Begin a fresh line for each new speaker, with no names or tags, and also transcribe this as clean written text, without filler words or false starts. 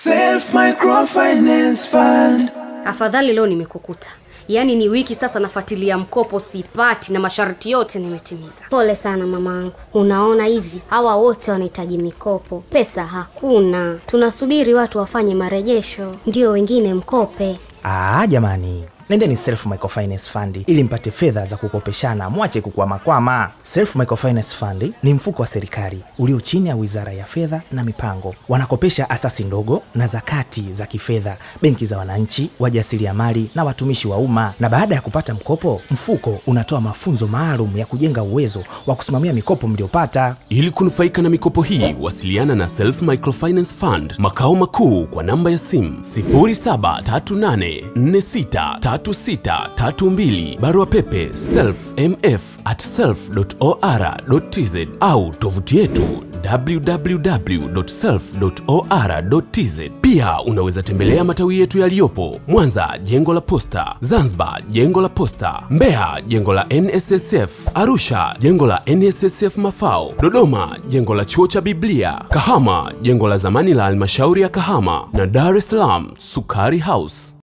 Self Microfinance Fund.
Afadhali leo nimekukuta. Yaani ni wiki sasa nafuatilia mkopo sipati na masharti yote nimetimiza.
Pole sana mamangu. Unaona hizi hawa wote wanahitaji mikopo. Pesa hakuna. Tunasubiri watu wafanye marejesho ndio wengine mkope.
Jamani. Nendeni Self Microfinance Fund ili mpate fedha za kukopeshana, mwache kukwama. Self Microfinance Fund ni mfuko wa serikali ulio chini ya Wizara ya Fedha na Mipango. Wanakopesha asasi ndogo na zakati za kifedha, benki za wananchi, wajasiriamali na watumishi wa umma. Na baada ya kupata mkopo, mfuko unatoa mafunzo maalum ya kujenga uwezo wa kusimamia mikopo mliopata.
Ili kunufaika na mikopo hii, wasiliana na Self Microfinance Fund makao makuu kwa namba ya simu 0738463632, barua pepe selfmf@self.or.tz au tovuti yetu www.self.or.tz. Pia unaweza tembelea matawi yetu yaliyopo: Mwanza, jengo la Posta; Zanzibar, jengo la Posta; Mbeya, jengo la NSSF; Arusha, jengo la NSSF Mafao; Dodoma, jengo la Chuo cha Biblia; Kahama, jengo la zamani la Halmashauri ya Kahama; na Dar es Salaam, Sukari House.